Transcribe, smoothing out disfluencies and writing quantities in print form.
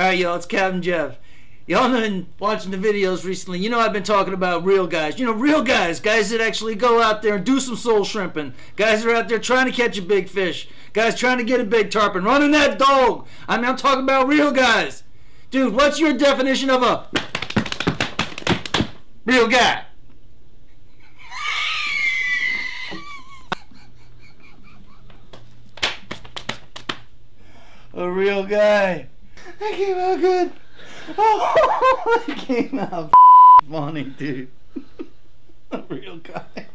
Alright, y'all, it's Captain Jeff. Y'all been watching the videos recently. You know I've been talking about real guys. You know, real guys. Guys that actually go out there and do some soul shrimping. Guys that are out there trying to catch a big fish. Guys trying to get a big tarpon. Running that dog. I mean, I'm talking about real guys. Dude, what's your definition of a real guy? A real guy. That came out good. Oh, it came out funny, dude. A real guy.